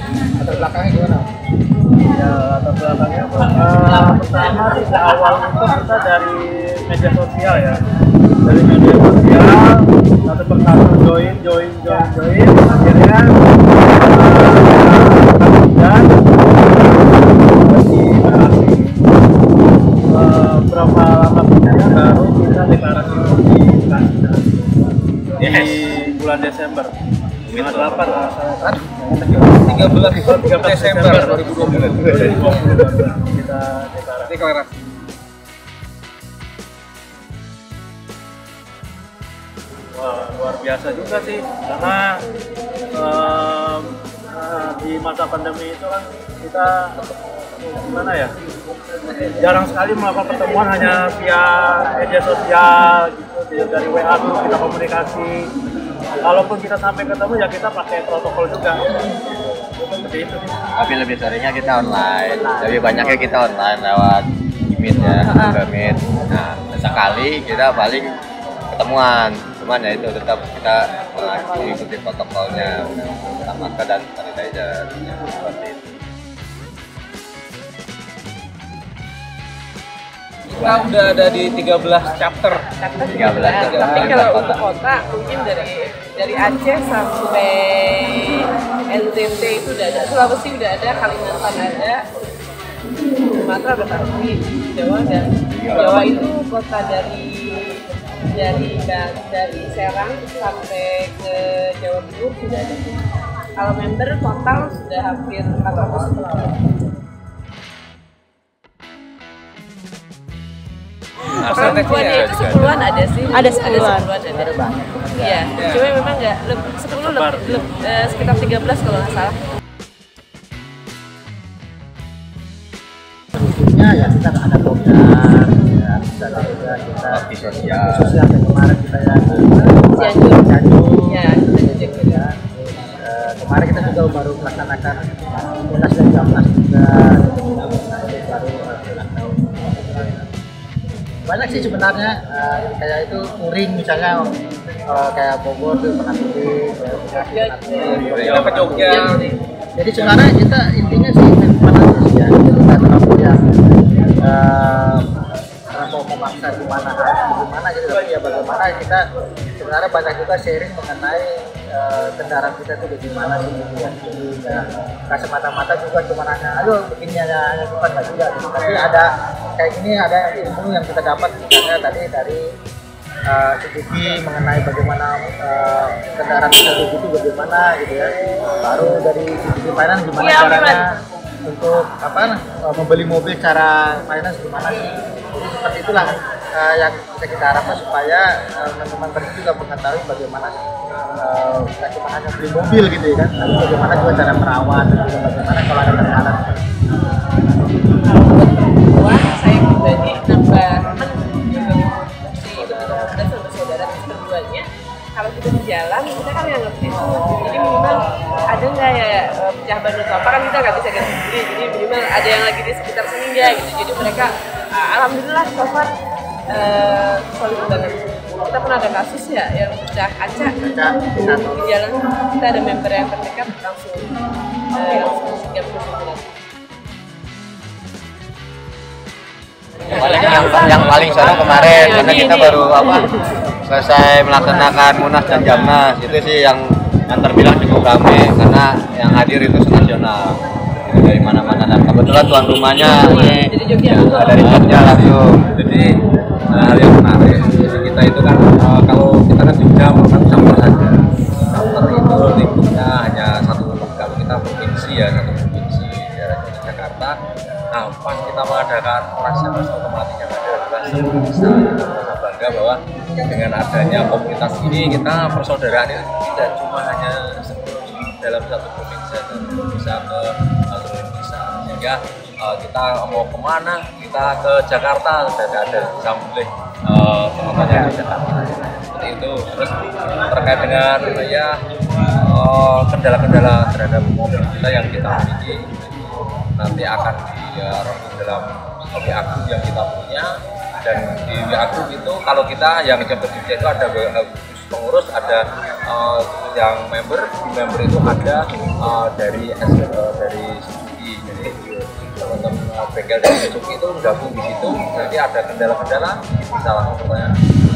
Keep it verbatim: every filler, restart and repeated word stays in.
latar belakangnya gimana? Ya latar belakangnya uh, pertama di awal itu kita dari media sosial ya, dari media sosial satu persatu join join join join akhirnya dan berarti uh, berapa lama kemudian baru kita deklarasi di Kasina di yes. bulan Desember tanggal delapan tiga belas Desember dua ribu dua puluh kita deklarasi. Wah, luar biasa juga sih karena um, uh, di masa pandemi itu kan kita gimana ya, jarang sekali melakukan pertemuan hanya via media sosial gitu, dari W A dulu kita komunikasi. Kalaupun kita sampai ketemu ya kita pakai protokol juga. Seperti itu. Tapi lebih seringnya kita online, lebih banyaknya kita online lewat Meet ya, Google Meet. Nah, sekali kita paling ketemuan, cuman ya itu tetap kita mengikuti protokolnya, menggunakan masker dan sanitizer seperti itu. Kita udah ada di tiga belas chapter. Chapter tiga belas. Tapi kalau untuk kota mungkin dari dari Aceh sampai N T T itu udah ada, Sulawesi udah ada, Kalimantan ada, Sumatera udah pasti, Jawa dan Jawa itu kota dari dari dari Serang sampai ke Jawa Timur sudah ada. Kalau member total sudah hampir empat ratus. Perempuannya itu sepuluhan ada sih. Ada sepuluhan. Ada banyak. Iya. Cuma memang nggak sepuluh lebih eh, sekitar tiga belas kalau nggak salah. Berikutnya ya kita ada program, ya kita juga kita bakti sosial. sosial yang kemarin kita ya Cianjur. Cianjur. Ya, kita jejak juga. Eh, kemarin kita juga baru melaksanakan Munas dan Jamnas juga. Nah, itu baru ulang tahun. Banyak sih sebenarnya, uh, kayak itu touring misalnya, uh, kayak Bogor tuh pernah touring, Kita ke Jogja. Jadi sebenarnya kita intinya sih memang sih ya, jadi kita terlalu yang uh, mau memaksa gimana harus gimana gitu, tapi ya bagaimana kita sebenarnya banyak juga sharing mengenai uh, kendaraan kita tuh bagaimana sih gitu ya. Jadi ya, nggak semata-mata juga cuma hanya ayo begini hanya hanya bukan nggak juga gitu. Tapi ada kayak gini, ada ilmu yang kita dapat misalnya tadi dari uh, Suzuki mengenai bagaimana uh, kendaraan kita itu bagaimana gitu ya. Baru dari Suzuki Finance gimana ya, caranya untuk apa uh, membeli mobil cara finance gimana sih. Jadi seperti itulah uh, yang bisa kita harapkan supaya uh, teman-teman uh, juga mengetahui bagaimana uh, kita cuma hanya beli mobil gitu ya kan, tapi bagaimana juga cara merawat dan juga bagaimana kalau ada kendala. Wah, saya pribadi nambah teman si betul-betul sama saudara berduanya. Kalau kita di jalan, kita kan yang ngerti itu. Jadi minimal ada nggak ya pecah ban atau apa, kan kita nggak bisa ganti sendiri. Jadi minimal ada yang lagi di sekitar sini ya gitu. Jadi mereka uh, alhamdulillah so far uh, solid banget. Kita pernah ada kasus ya yang pecah kaca di jalan, kita ada member yang terdekat langsung uh, langsung sigap kesimpulan. Yang, yang paling seru kemarin karena kita baru apa selesai melaksanakan Munas dan Jamnas, itu sih yang yang terbilang cukup ramai karena yang hadir itu senasional dari mana-mana, dan kebetulan tuan rumahnya ini ya, dari Jogja langsung. Jadi hal yang menarik kita itu kan uh, kalau kita kan Jogja merupakan campur saja, campur itu lingkupnya hanya satu, kalau kita provinsi ya satu provinsi daerah Jakarta. Nah, pas kita mengadakan Munas Jamnas otomatis yang ada adalah seluruh Indonesia. Kita merasa bangga bahwa dengan adanya komunitas ini kita persaudaraan itu tidak cuma hanya dalam satu provinsi, dan bisa ke seluruh Indonesia. Sehingga uh, kita mau kemana, kita ke Jakarta dan ada sambung uh, teman-teman di Jakarta. Seperti itu. Terus terkait dengan ya uh, kendala-kendala terhadap mobil kita yang kita miliki, nanti akan dirangkum dalam W A group yang kita punya, dan di W A group itu kalau kita yang jemput Jogja itu ada W A group pengurus, ada uh, yang member. Di member itu ada uh, dari S, uh, dari Suzuki, jadi teman-teman uh, bengkel dari Suzuki itu gabung di situ. Nanti ada kendala-kendala bisa langsung tanya